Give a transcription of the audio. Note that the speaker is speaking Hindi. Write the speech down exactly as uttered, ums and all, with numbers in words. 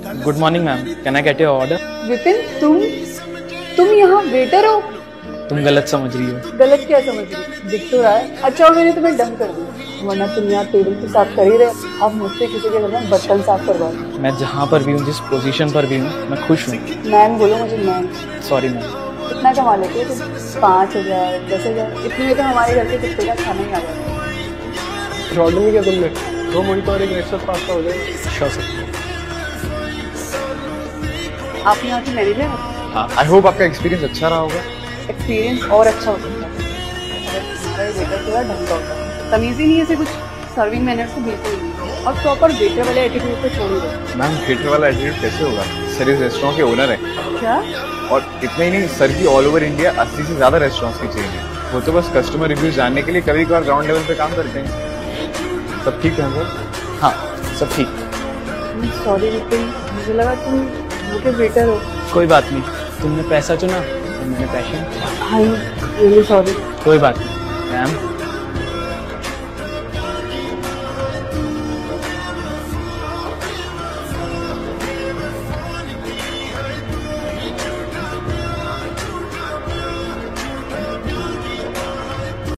Good morning ma'am, can I get your order? Vipin, तुम तुम यहाँ वेटर हो? तुम गलत समझ रही हो। गलत क्या समझ रही हो? दिख तो रहा है। अच्छा हो मैंने तुम्हें डम कर दिया, वरना तुम यहाँ टेबल तो साफ कर ही रहे। अब मुझसे किसी के घर में बर्तन साफ करवा दो। मैं जहाँ पर भी हूँ, जिस पोजीशन पर भी हूँ, मैं खुश हूँ। मैम बोलो मुझे मैम। Sorry ma'am. कितना कमा लेते हो तुम? पाँच हजार दस हजार इतने में तो हमारे घर के कुत्ते का खाना ही आ जाता है। ऑर्डर में क्या तुमने? दो मोहितो और एक रेड सॉस पास्ता हो जाएगा। Sure sir. आप यहाँ के मैनेजर हो? हाँ, आई होप आपका एक्सपीरियंस अच्छा रहा होगा। एक्सपीरियंस और अच्छा हो सकता है। हमारा वेटर थोड़ा ढंग का होता है, तमीज़ ही नहीं है ऐसे कुछ। सर्विंग मैनर्स तो बिल्कुल नहीं, और प्रॉपर वेटर वाले एटीट्यूड पे छोड़ ही दो। मैम, वेटर वाला एटीट्यूड कैसे होगा? सर इस रेस्टोरेंट के ओनर है। क्या? और इतना ही नहीं, सर की ऑल ओवर इंडिया अस्सी से ज्यादा रेस्टोरेंट्स की चेन है। वो तो बस कस्टमर रिव्यूज जानने के लिए कभी कभार ग्राउंड लेवल पे काम करते हैं। सब ठीक है सर? हाँ, सब ठीक। सॉरी विपिन, मुझे लगा तुम वो के वेटर हो। कोई बात नहीं, तुमने पैसा चुना, मैंने पैशन। I really sorry. कोई बात नहीं मैम।